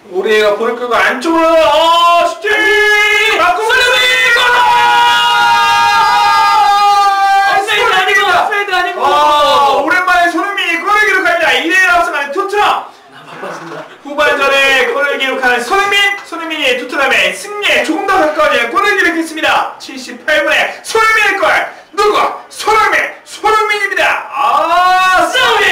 우리가 볼을 끄고 안쪽으로 슈팅! 맞고 손흥민 골! 오페인드 아니고! 오랜만에 손흥민이 골을 기록합니다. 2대1 앞서가는 토트넘! 후반전에 골을 기록하는 손흥민이 토트넘의 승리에 조금 더 가까워지는 골을 기록했습니다. 78분에 손흥민의 골! 누구? 손흥민입니다! 손흥민!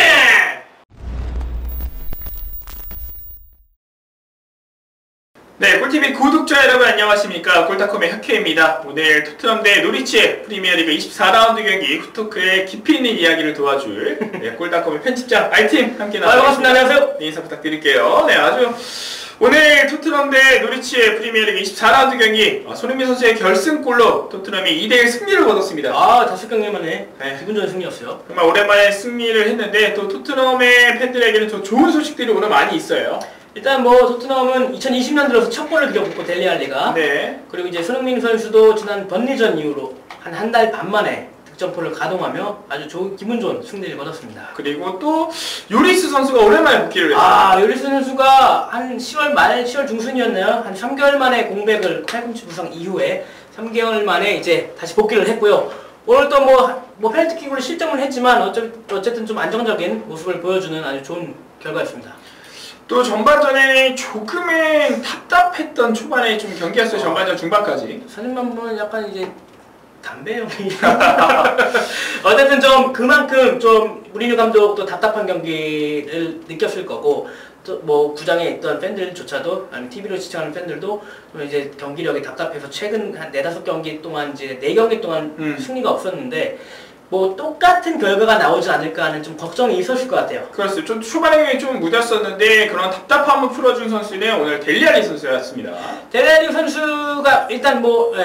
네, 꿀TV 구독자 여러분 안녕하십니까? 골닷컴의 혁혜입니다. 오늘 토트넘 대 노리치 프리미어리그 24라운드 경기 후토크의 깊이 있는 이야기를 도와줄 골닷컴의 편집장 알팀 함께 나와주셨습니다. 반갑습니다. 안녕하세요. 네, 인사 부탁드릴게요. 네, 아주 오늘 토트넘 대 노리치의 프리미어리그 24라운드 경기 손흥민 선수의 결승골로 토트넘이 2대1 승리를 거뒀습니다. 5경기 만에 기분 좋은 승리였어요. 정말 오랜만에 승리를 했는데 또 토트넘의 팬들에게는 더 좋은 소식들이 오늘 많이 있어요. 일단 뭐 토트넘은 2020년 들어서 첫 골을 기록했고 델리 알리가. 네. 그리고 이제 손흥민 선수도 지난 번리전 이후로 한 달 반 만에 득점포를 가동하며 아주 기분 좋은 승리를 거뒀습니다. 그리고 또 요리스 선수가 오랜만에 복귀를 했어요. 요리스 선수가 한 10월 말, 10월 중순이었나요? 한 3개월 만에 공백을 팔꿈치 부상 이후에 3개월 만에 이제 다시 복귀를 했고요. 오늘 또 뭐 페널티킥으로 실점을 했지만 어쨌든 좀 안정적인 모습을 보여주는 아주 좋은 결과였습니다. 또 전반전에 조금은 답답했던 초반에 좀 경기였어요. 전반전 중반까지. 사진만 보면 약간 이제 담배형이 어쨌든 좀 그만큼 좀 무리뉴 감독도 답답한 경기를 느꼈을 거고 또 뭐 구장에 있던 팬들조차도 아니면 TV로 시청하는 팬들도 좀 이제 경기력이 답답해서 최근 한 4-5경기 동안 이제 4경기 동안 승리가 없었는데 뭐 똑같은 결과가 나오지 않을까 하는 좀 걱정이 있었을 것 같아요. 그렇습니다. 좀 초반에 좀 무뎠었는데 그런 답답함을 풀어준 선수는 오늘 델리 알리 선수였습니다. 델리 알리 선수가 일단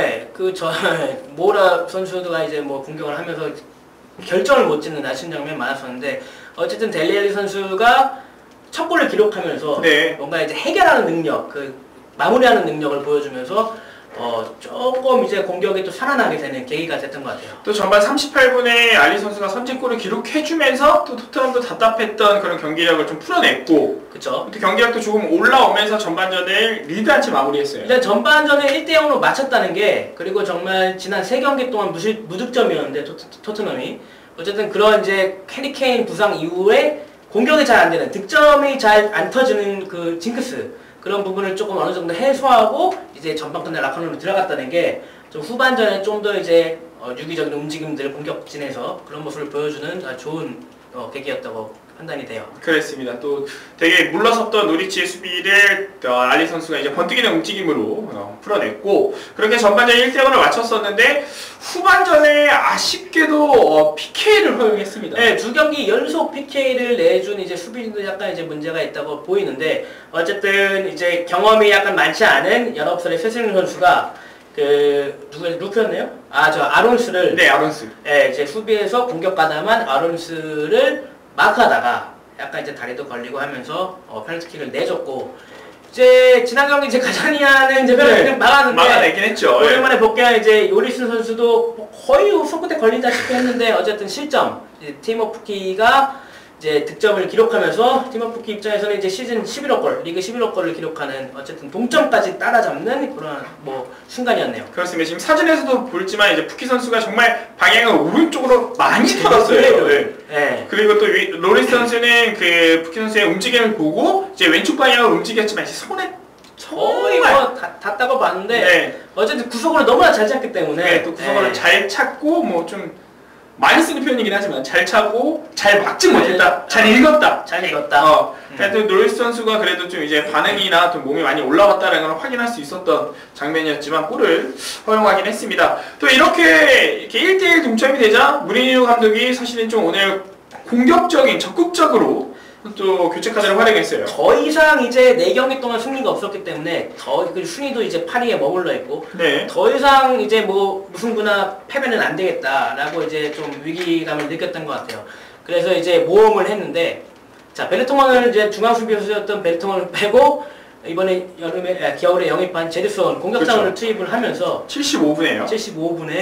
모라 선수가 이제 뭐 공격을 하면서 결정을 못 짓는 아쉬운 장면이 많았었는데 어쨌든 델리 알리 선수가 첫 골을 기록하면서 뭔가 이제 해결하는 능력, 마무리하는 능력을 보여주면서 조금 이제 공격이 또 살아나게 되는 계기가 됐던 것 같아요. 또 전반 38분에 알리 선수가 선제골을 기록해주면서 또 토트넘도 답답했던 그런 경기력을 좀 풀어냈고, 그쵸. 또 경기력도 조금 올라오면서 전반전을 리드한 채 마무리했어요. 일단 전반전에 1대0으로 맞췄다는 게, 그리고 정말 지난 3경기 동안 무득점이었는데 토트넘이 어쨌든 그런 이제 해리 케인 부상 이후에 공격이 잘 안 되는, 득점이 잘 안 터지는 그 징크스, 그런 부분을 조금 어느 정도 해소하고 이제 전반 끝날 라커룸으로 들어갔다는 게 좀 후반전에 좀 더 이제 유기적인 움직임들 공격진에서 그런 모습을 보여주는 아주 좋은 계기였다고 판단이 돼요. 그렇습니다. 또 되게 물러섰던 노리치의 수비를 알리 선수가 이제 번뜩이는 움직임으로 풀어냈고 그렇게 전반전 1대0을 맞췄었는데 후반전에 아쉽게도 PK를 허용했습니다. 네, 2경기 연속 PK를 내준 이제 수비진도 약간 이제 문제가 있다고 보이는데 어쨌든 이제 경험이 약간 많지 않은 19살의 최승민 선수가 루크였나요? 아론스를. 네, 아론스. 네, 이제 수비에서 공격 가담한 아론스를 마크하다가 약간 이제 다리도 걸리고 하면서 페널티킥을 내줬고 이제 지난 경기 이제 가자니아는 이제 페널티킥을 막아내긴 했죠. 오랜만에 복귀한 이제 요리스 선수도 거의 손끝에 걸리다시피 했는데 어쨌든 실점. 티모 푸키가 이제 득점을 기록하면서 티모 푸키 입장에서는 이제 시즌 11호 골, 리그 11호 골을 기록하는 어쨌든 동점까지 따라잡는 그런 순간이었네요. 그렇습니다. 지금 사진에서도 보였지만 이제 푸키 선수가 정말 방향을 오른쪽으로 많이 털었어요. 네. 그리고 또 로리스 선수는 그 푸키 선수의 움직임을 보고 이제 왼쪽 방향으로 움직였지만 이제 손에 거의 뭐 닿다고 봤는데 어쨌든 구석으로 너무나 잘 찼기 때문에 또 구석으로 잘 찾고 뭐 좀 많이 쓰는 표현이긴 하지만 잘 차고 잘 막지 못했다. 잘 읽었다. 하여튼 노리스 선수가 그래도 좀 이제 반응이나 또 몸이 많이 올라왔다는 걸 확인할 수 있었던 장면이었지만 골을 허용하긴 했습니다. 또 이렇게 1대1 동점이 되자 무리뉴 감독이 사실은 좀 오늘 공격적인 적극적으로 또 교체 카드를 활용했어요. 더 이상 이제 4경기 동안 승리가 없었기 때문에 순위도 이제 8위에 머물러 있고 더 이상 이제 뭐 무승부나 패배는 안 되겠다라고 이제 좀 위기감을 느꼈던 것 같아요. 그래서 이제 모험을 했는데 자 베르통만을 이제 중앙 수비수였던 베르통만을 빼고 이번에 겨울에 영입한 제드슨 공격장을 투입을 하면서 75분에요. 75분에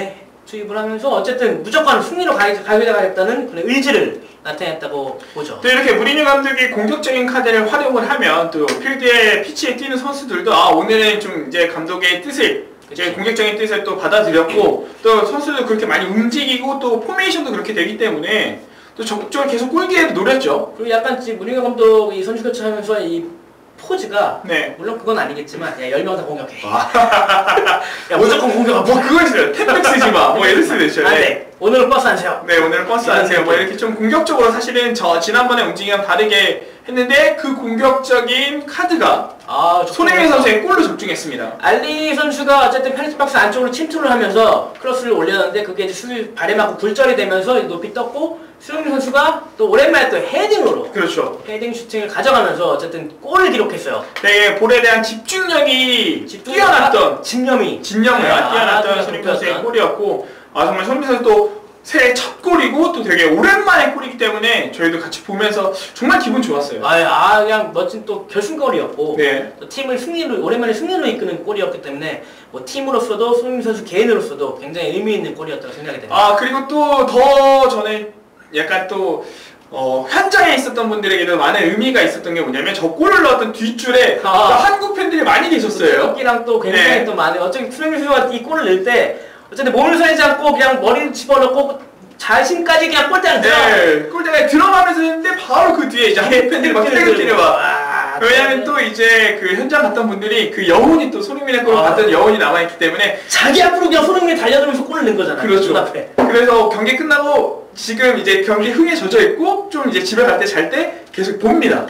투입을 하면서 어쨌든 무조건 승리로 가져가겠다는 그런 의지를 나타냈다고 보죠. 또 이렇게 무리뉴 감독이 공격적인 카드를 활용을 하면 또 필드에 피치에 뛰는 선수들도 오늘은 좀 이제 감독의 뜻을 이제 공격적인 뜻을 또 받아들였고 또 선수도 그렇게 많이 움직이고 또 포메이션도 그렇게 되기 때문에 또 적극적으로 계속 골기회도 노렸죠. 그리고 약간 지금 무리뉴 감독이 선수 교체하면서 이 포즈가 물론 그건 아니겠지만 야 10명 다 공격해. 야 무조건 공격하고 뭐 그거 있어요. 탭백 쓰지 마. 뭐 이럴 수도 있어요. 네. 오늘은 버스 안 세요. 네, 오늘은 버스 안 세요. 뭐 이렇게 좀 공격적으로 사실은 지난번에 움직임이랑 다르게 했는데 그 공격적인 카드가 손흥민 선수의 골로 적중했습니다. 알리 선수가 어쨌든 페널티 박스 안쪽으로 침투를 하면서 크로스를 올렸는데 그게 이제 수비 발에 맞고 굴절이 되면서 높이 떴고 손흥민 선수가 또 오랜만에 또 헤딩으로 그렇죠. 헤딩 슈팅을 가져가면서 어쨌든 골을 기록했어요. 네, 볼에 대한 집중력이 뛰어났던 집념이 뛰어났던 손흥민 선수의 골이었고 정말 손흥민 선수 또 새해 첫 골이고 또 되게 오랜만에 골이기 때문에 저희도 같이 보면서 정말 기분 좋았어요. 그냥 멋진 또 결승골이었고 또 팀을 오랜만에 승리로 이끄는 골이었기 때문에 뭐 팀으로서도 손흥민 선수 개인으로서도 굉장히 의미 있는 골이었다고 생각이 됩니다. 그리고 또 더 전에 약간 또 현장에 있었던 분들에게도 많은 의미가 있었던 게 뭐냐면 저 골을 넣었던 뒷줄에 한국 팬들이 많이 계셨어요. 한국이랑 또 굉장히 또 많은 어차피 손흥민 선수가 이 골을 넣을 때 어쨌든 몸을 서지 않고 그냥 머리를 집어넣고 자신까지 그냥 골대를 들어. 골대가 들어가면서 했는데 바로 그 뒤에 이제 한국 팬들이 막 때려 와. 왜냐면 또 이제 그 현장 갔던 분들이 그 여운이 또 손흥민의 골을 봤던 여운이 남아있기 때문에 자기 앞으로 그냥 손흥민이 달려들면서 골을 넣은 거잖아. 그렇죠. 그래서 경기 끝나고 지금 이제 경기 흥에 젖어 있고 좀 이제 집에 갈 때 잘 때 계속 봅니다.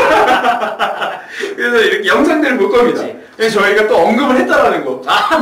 그래서 이렇게 영상들을 볼 겁니다. 그래서 저희가 또 언급을 했다라는 거.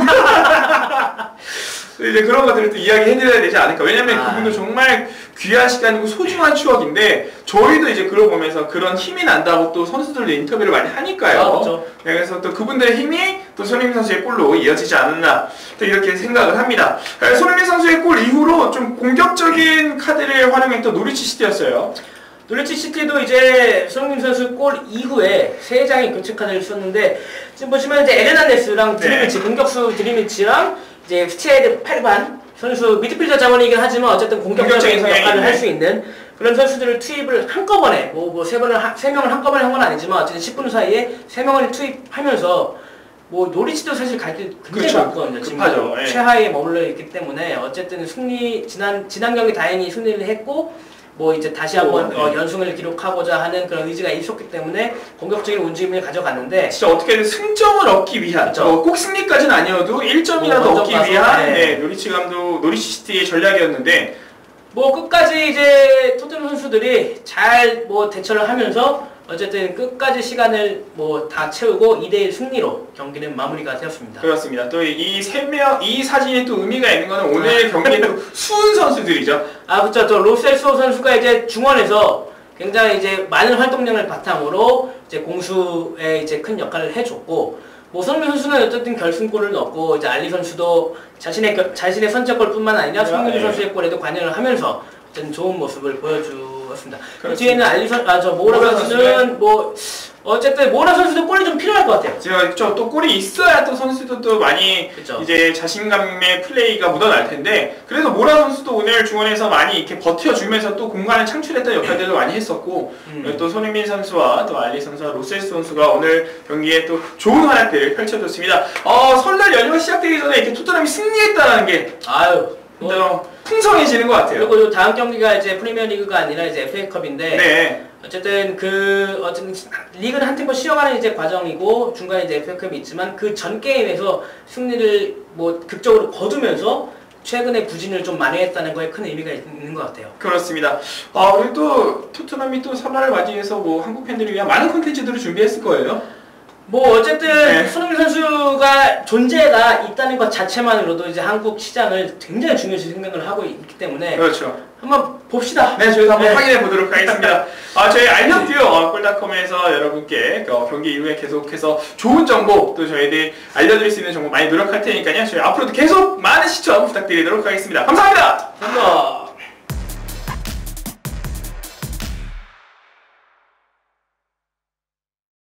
이제 그런 것들을 또 이야기해드려야 되지 않을까. 왜냐면 그분도 정말 귀한 시간이고 소중한 추억인데 저희도 이제 그걸 보면서 그런 힘이 난다고 또 선수들도 인터뷰를 많이 하니까요. 그렇죠. 그래서 또 그분들의 힘이 또 손흥민 선수의 골로 이어지지 않았나 또 이렇게 생각을 합니다. 손흥민 선수의 골 이후로 좀 공격적인 카드를 활용했던 노리치 시티였어요. 노리치 시티도 이제 손흥민 선수 골 이후에 3장의 교체 카드를 썼는데 지금 보시면 이제 에르난데스랑 드리미치 공격수 드리미치랑 이제 스티에드 8반 선수 미드필더 자원이긴 하지만 어쨌든 공격적인 역할을 할 수 있는 그런 선수들을 투입을 한꺼번에 세 명을 한꺼번에 한 건 아니지만 어쨌든 10분 사이에 3명을 투입하면서 노리치도 사실 갈 때 굉장히 많거든요. 급하죠. 최하위에 머물러 있기 때문에 어쨌든 지난 경기 다행히 승리를 했고 이제 다시 한번 연승을 기록하고자 하는 그런 의지가 있었기 때문에 공격적인 움직임을 가져갔는데 진짜 어떻게든 승점을 얻기 위한 꼭 승리까지는 아니어도 1점이라도 얻기 위한 노리치 시티의 전략이었는데 끝까지 이제 토트넘 선수들이 잘 대처를 하면서 어쨌든 끝까지 시간을 다 채우고 2대1 승리로 경기는 마무리가 되었습니다. 그렇습니다. 또 이 사진이 또 의미가 있는 거는 오늘 경기에 또 수훈 선수들이죠. 그렇죠. 또 로셀소 선수가 이제 중원에서 굉장히 이제 많은 활동량을 바탕으로 이제 공수에 이제 큰 역할을 해줬고, 손흥민 선수는 어쨌든 결승골을 넣었고, 이제 알리 선수도 자신의 선제골뿐만 아니라 손흥민 선수의 골에도 관여를 하면서 어쨌든 좋은 모습을 보여주었습니다. 그 뒤에는 모라 선수는 어쨌든 모라 선수도 골이 좀 필요할 것 같아요. 또 골이 있어야 또 선수들도 많이 이제 자신감의 플레이가 묻어날 텐데, 그래서 모라 선수도 오늘 중원에서 많이 이렇게 버텨주면서 또 공간을 창출했던 역할들도 많이 했었고, 또 손흥민 선수와 또 알리 선수와 로셀스 선수가 오늘 경기에 또 좋은 활약들을 펼쳐줬습니다. 설날 연휴가 시작되기 전에 이렇게 토트넘이 승리했다는 게 풍성해지는 것 같아요. 그리고 다음 경기가 이제 프리미어리그가 아니라 이제 FA컵인데, 어쨌든 리그는 한 팀을 쉬어가는 이제 과정이고 중간에 이제 FA컵이 있지만 그 전 게임에서 승리를 극적으로 거두면서 최근에 부진을 좀 만회했다는 거에 큰 의미가 있는 것 같아요. 그렇습니다. 그리고 또 토트넘이 또 설날을 맞이해서 한국 팬들을 위한 많은 콘텐츠들을 준비했을 거예요. 어쨌든 손흥민 선수가 존재가 있다는 것 자체만으로도 이제 한국 시장을 굉장히 중요시 생각을 하고 있기 때문에 그렇죠. 한번 봅시다. 네, 저희도 한번 확인해 보도록 하겠습니다. 저희 알려드려 꿀닷컴에서 여러분께 경기 이후에 계속해서 좋은 정보 또 저희들이 알려드릴 수 있는 정보 많이 노력할 테니까요. 저희 앞으로도 계속 많은 시청 부탁드리도록 하겠습니다. 감사합니다. 감사합니다.